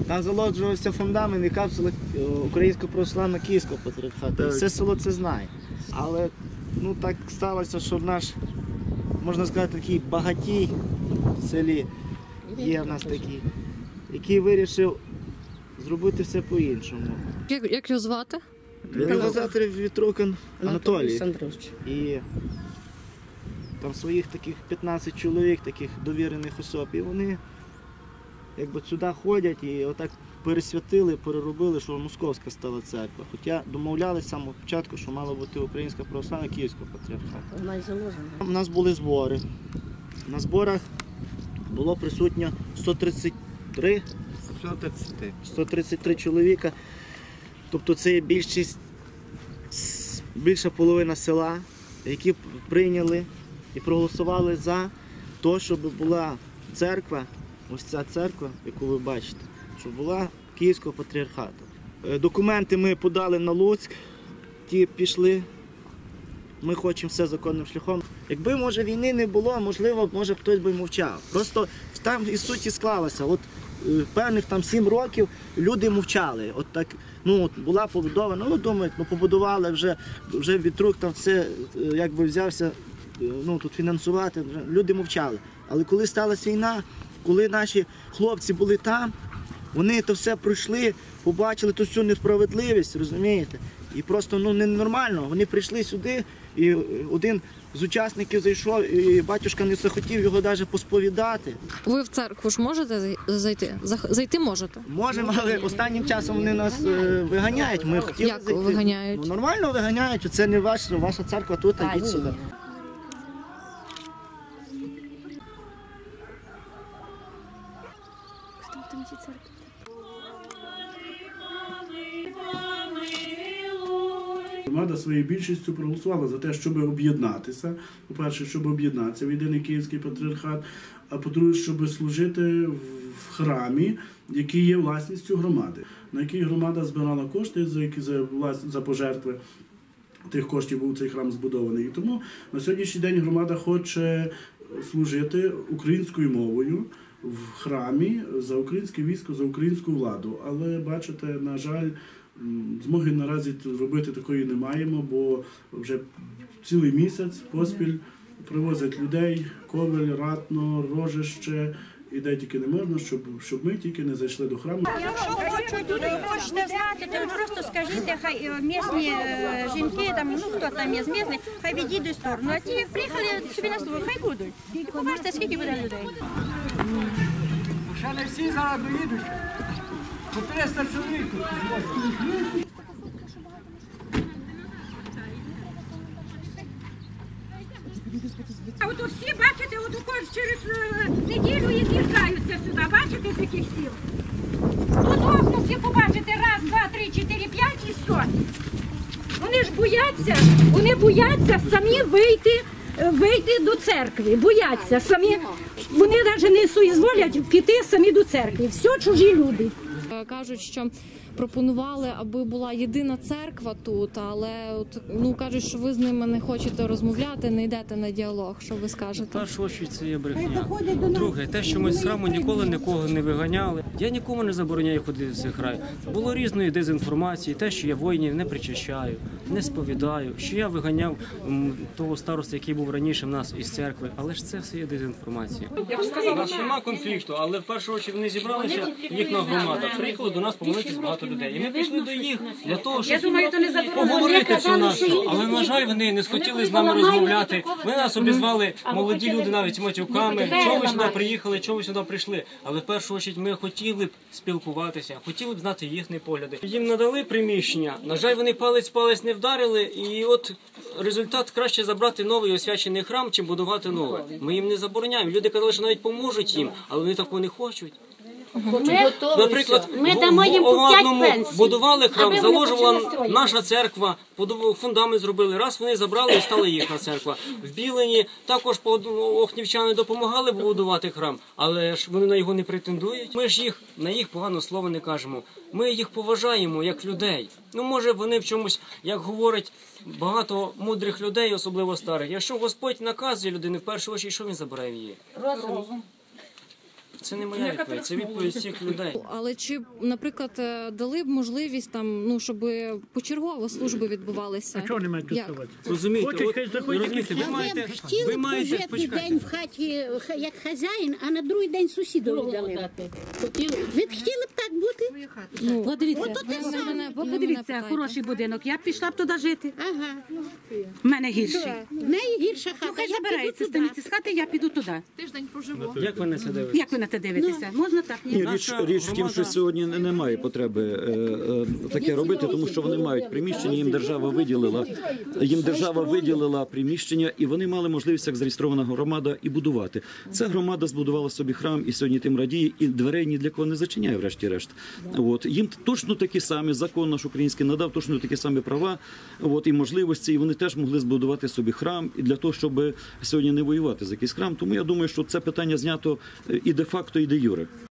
Там заложувався фундамент і капсула Українського православного Київського патріархату. І все село це знає. Але ну, так сталося, що наш, можна сказати, такий багатій в селі є в нас такий, який вирішив зробити все по-іншому. Як його звати? Його звати Вітрокин Анатолій. Андрович. І там своїх таких 15 чоловік, таких довірених особ, і вони якби сюди ходять і отак пересвятили, переробили, що московська стала церква. Хоча домовлялися з самого початку, що мала бути Українська православна Київського патріархату. Вона й заложена. У нас були збори. На зборах було присутньо 133 чоловіка. Тобто це є більша половина села, які прийняли і проголосували за те, щоб була церква, ось ця церква, яку ви бачите, щоб була Київського патріархату. Документи ми подали на Луцьк, ті пішли, ми хочемо все законним шляхом. Якби, може, війни не було, можливо, може хтось би мовчав. Просто там із суті склалося. От певних там 7 років люди мовчали. От так, ну, була побудована, ну, думають, ну, побудували вже Вітрук там все, якби взявся, ну, тут фінансувати, люди мовчали. Але коли сталася війна, коли наші хлопці були там, вони то все пройшли, побачили ту всю несправедливість, розумієте? І просто, ну, ненормально. Вони прийшли сюди, і один з учасників зайшов, і батюшка не захотів його навіть посповідати. Ви в церкву ж можете зайти? Зайти можете? Можемо, але останнім часом вони нас виганяють. Ми хотіли Як зайти. виганяють? Ну, нормально виганяють, це не ваша церква тут, а йдіть сюди. Громада своєю більшістю проголосувала за те, щоб об'єднатися. По-перше, щоб об'єднатися в єдиний Київський патріархат, а по-друге, щоб служити в храмі, який є власністю громади, на який громада збирала кошти за пожертви. Тих коштів був цей храм збудований. І тому на сьогоднішній день громада хоче служити українською мовою в храмі за українське військо, за українську владу. Але, бачите, на жаль, змоги наразі робити такої не маємо, бо вже цілий місяць поспіль привозять людей, Ковель, Ратно, Рожище, і де тільки не можна, щоб ми тільки не зайшли до храму. Якщо хочете знати, то ви просто скажіть, хай місні жінки, там, ну хто там є з місних, хай відійдуть в сторону. А ті приїхали собі на слово, хай будуть. Побачите, скільки буде людей. Ще не всі зараз доїдуть. По 300 чоловік тут звозять. А от всі, бачите, от через неділю і з'їжджаються сюди. Бачите, з яких сіл? Тут окна всі побачите, раз, два, три, чотири, п'ять і все. Вони бояться самі вийти до церкви, бояться самі. Вони навіть не соізволять піти самі до церкви. Все чужі люди. Кажуть, що пропонували, аби була єдина церква тут, але от, ну, кажуть, що ви з ними не хочете розмовляти, не йдете на діалог. Що ви скажете? В першу чергу це є брехня. Друге, те, що ми з храму ніколи нікого не виганяли. Я нікому не забороняю ходити в цей храм. Було різної дезінформації, те, що я воїнів не причащаю, не сповідаю, що я виганяв того староста, який був раніше в нас із церкви, але ж це все є дезінформація. У нас немає конфлікту, але в першу чергу вони зібралися, їхня громада, приїхали до нас помолитись багато людей. І ми прийшли до їх для того, щоб поговорити цю нашу. Але, на жаль, вони не схотіли з нами розмовляти. Вони нас обізвали, молоді люди навіть матюками, чого ви сюди приїхали, чого ви сюди прийшли. Але в першу чергу ми хотіли б спілкуватися, хотіли б знати їхні погляди. Їм надали приміщення, на жаль, вони палець не вдарили, і от результат краще забрати новий освячений храм, чим будувати нове. Ми їм не забороняємо. Люди казали, що навіть поможуть їм, але вони такого не хочуть. Наприклад, в Овадному будували храм, заложувала наша церква, фундамент зробили. Раз вони забрали і стала їхня церква. В Білині також охнівчани допомагали будувати храм, але ж вони на його не претендують. Ми ж на їх погано слово не кажемо. Ми їх поважаємо як людей. Ну, може, вони в чомусь, як говорять багато мудрих людей, особливо старих. Якщо Господь наказує людини, в першу чергу, що він забирає в її? Розум. Це не моя відповідь, це відповідь всіх людей. Але чи, наприклад, дали б можливість там, ну, щоб почергово служби відбувалися? А чого не мають тут Як? ставати? Розумієте, Хочеш, от, хай заходять. розумієте, ви маєте, Хотіли б пожити почекайте. день в хаті як хазяїн, а на другий день сусіду віддали. Ви б хотіли б так бути? От дивіться, Ото те ви саме. мене- от ви мене подивіться, питаєте. хороший будинок. Я б пішла б туди жити. Ага. В мене гірший. В неї гірша хата. Ну, хай я забирається піду туди. з станиці з хати, я піду туди. Як ви на це дивитесь? Як ви на те дивитеся? Можна так? Ні, Наша річ в тім, що громада- сьогодні немає потреби таке робити, тому що вони мають приміщення, їм держава виділила приміщення, і вони мали можливість, як зареєстрована громада, і будувати. Ця громада збудувала собі храм, і сьогодні тим радіє, і дверей ні для кого не зачиняє, врешті-решт. От. Їм точно такі самі, закон наш український надав точно такі самі права, от, і можливості, і вони теж могли збудувати собі храм, і для того, щоб сьогодні не воювати за якийсь храм. Тому я думаю, що це питання знято і де-факто, і де-юре.